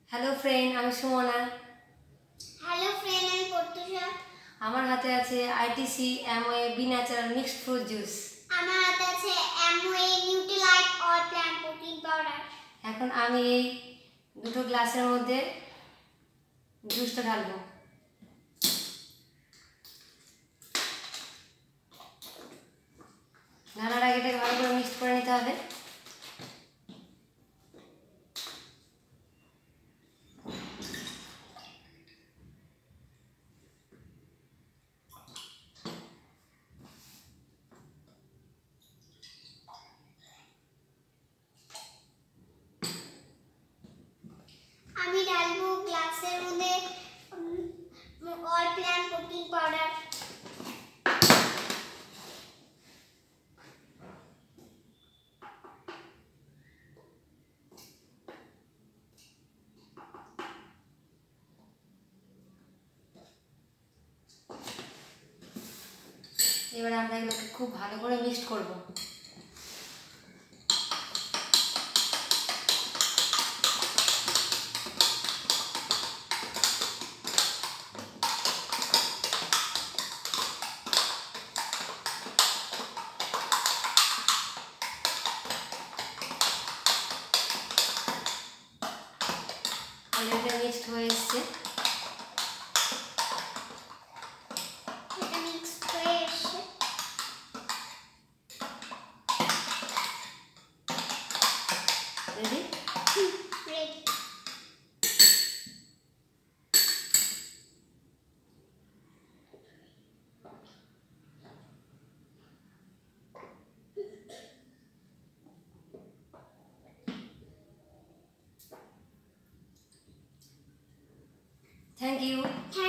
Hello friend, আমি Sumana. Hello friend, আমি প্রত্যুষা। আমার হাতে আছে ITC Amway be natural mixed fruit juice. আমার হাতে আছে Amway Nutrilite all plant protein powder. এখন আমি এই দুটো গ্লাসের মধ্যে জুসটা ঢালবো। ঢালার আগে এটাকে ভালো করে মিক্সড করে নিতে হবে। আমি ঢালবো গ্লাসের মধ্যে অল প্ল্যান্ট প্রোটিন পাউডার। এবারে আমরা এগুলোকে খুব ভালো করে মিক্সড করবো। অলরেডি মিক্সড হয়ে এসছে। এটা মিক্সড হয়ে এসেছে। রেডি? রেডি। Thank you.